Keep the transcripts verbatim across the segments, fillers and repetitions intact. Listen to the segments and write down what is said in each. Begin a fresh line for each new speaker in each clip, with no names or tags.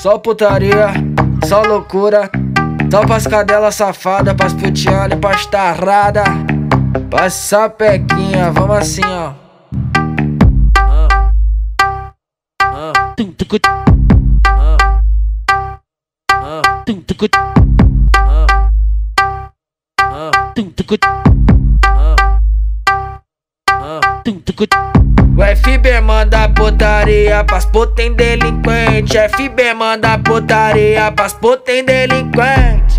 Só putaria, só loucura. Só pras cadelas safadas, pras putianas e pras tarrada. Passa pequinha, vamos assim, ó. O F B manda putaria pras putem delinquente. F B manda putaria pras putem delinquente.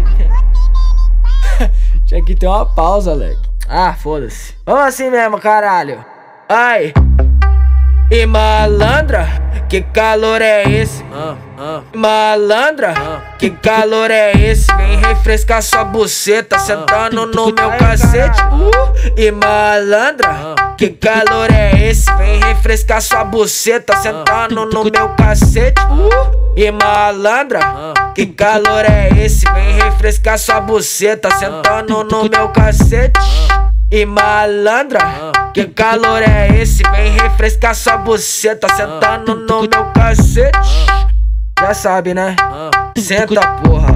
Tinha que ter uma pausa, Leque. Ah, foda-se. Vamos assim mesmo, caralho. Ai. E malandra, que calor é esse? Ah, ah. Malandra, ah. que calor é esse? Vem refrescar sua buceta, sentando ah. no meu cacete. Uh. E malandra, ah. que calor é esse? Vem refrescar sua buceta, sentando no meu cacete. Uh. E malandra, ah. que calor é esse? Vem refrescar sua buceta, sentando no meu cacete. E malandra, que calor é esse? Vem refrescar sua buceta, sentando no meu cacete. Já sabe, né? Senta, porra.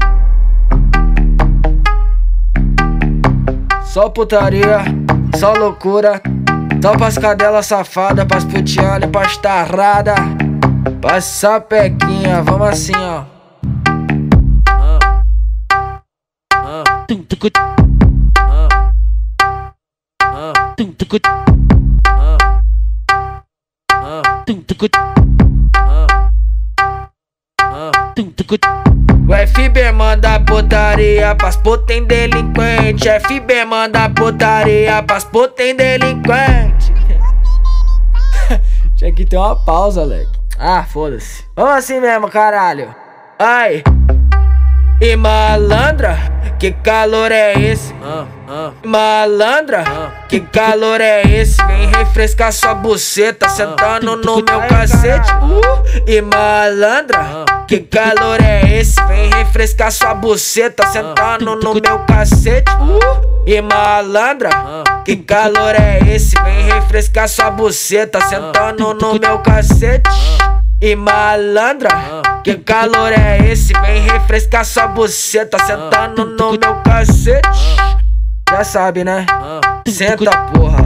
Só putaria, só loucura. Só pras cadelas safadas, pras putianas e pras tarrada. Passa pequinha, vamos assim, ó. O F B manda putaria pras putem delinquente. F B manda putaria pras putem delinquente. Tinha que ter uma pausa, Leque. Ah, foda-se. Vamos assim mesmo, caralho. Ai. E malandra, que calor é esse? Ah, ah. Malandra, ah. que calor é esse? Vem refrescar sua buceta, sentando no meu cacete. Uh. E malandra, ah. que calor é esse? Vem refrescar sua buceta, sentando no meu cacete. Uh. E malandra, ah. que calor é esse? Vem refrescar sua buceta, sentando no meu cacete. E malandra, que calor é esse? Vem refrescar sua buceta, sentando no meu cacete. Já sabe, né? Senta, porra.